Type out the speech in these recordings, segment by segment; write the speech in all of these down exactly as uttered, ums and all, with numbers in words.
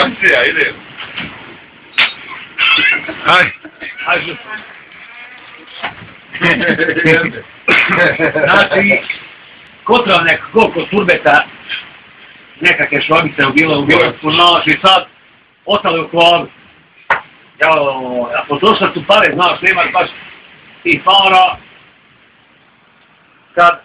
Akcija, idem. Aj. Ajde. Znači, kotra nek, koliko turbeta, nekakve švabice u bilo, u bilo, znaš, i sad, ostali u klavu. Jao, a potrošat su pare, znaš, nemaš baš tih para. Kad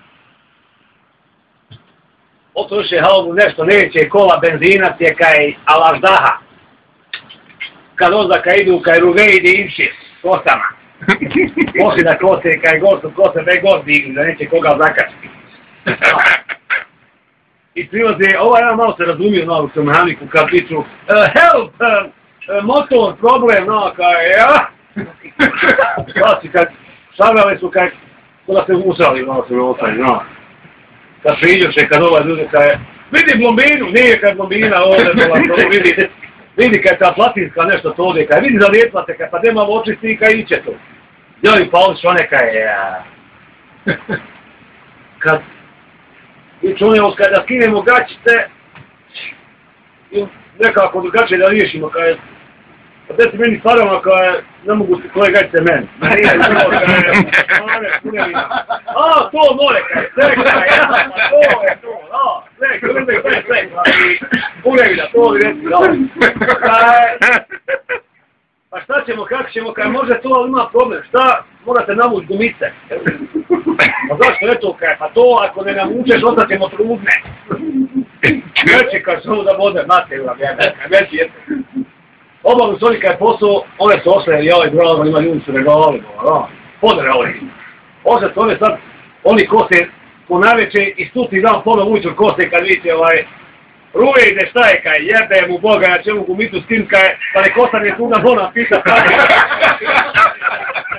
otroše halbu nešto neće, kola, benzinac je kaj alaždaha. Kad ozaka idu kaj ruvejdi inši s kosama. Pošli da kose kaj god su kose, ne god digli, da neće koga zakačiti. I prilaze, ovaj ja malo se razumio na ovu mehaniku kad piću uh, help, uh, uh, motor, problem, no, kaj, ja. Znači, kad šagale su kaj, kada se usrali, malo se usrali, no. Kad priđoše, kad ovaj ljudi kaj, vidi blombinu, nije kaj blombina ovdje, to vidi, vidi kaj ta platinska nešto to ovdje, kaj vidi zalijetla se, kaj pa nema očisti i kaj iće to. Ja i Paulić, one kaj, ja. Kad i čunimo kada skinemo gačice i nekako drugačije da riješimo kaj, a gdje si meni stvarama kaj, ne mogu koje gačice meni. Meni je to kaj, punevina. A, to more kaj, sve kaj, ja, to je to, a, sve, krve, sve, sve, punevina, to li reci, da. Pa šta ćemo, kako ćemo, kaj može to, ali ima problem, šta, morate navući gumice. Pa zašto je to kaj, pa to ako ne navučeš, onda ćemo trudne. Veći kad su da vode, materila, veći je. Obavno su oni kaj posao, one su osle, joj, bravo, ima ljudi su regali, no, podreali. Osle su one sad, oni kose po naveče i stutni dan pola ujutru kose kad vidite ovaj, Ruje ide šta je kaj, jebe mu Boga, ja će mu gumitu skin kaj, pa nek ostane tu na bona pita,